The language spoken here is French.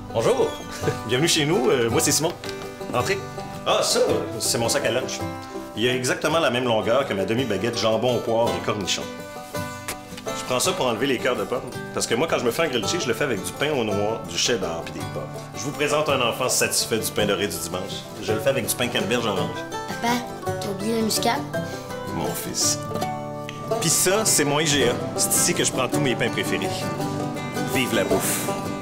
Bonjour! Bienvenue chez nous. Moi, c'est Simon. Entrez. Ah, ça, c'est mon sac à lunch. Il a exactement la même longueur que ma demi-baguette jambon au poivre et cornichons. Je prends ça pour enlever les cœurs de pommes. Parce que moi, quand je me fais un grilled cheese, je le fais avec du pain au noix, du cheddar puis des pommes. Je vous présente un enfant satisfait du pain doré du dimanche. Je le fais avec du pain canneberge orange. Papa, t'as oublié la muscade? Mon fils. Puis ça, c'est mon IGA. C'est ici que je prends tous mes pains préférés. Vive la bouffe!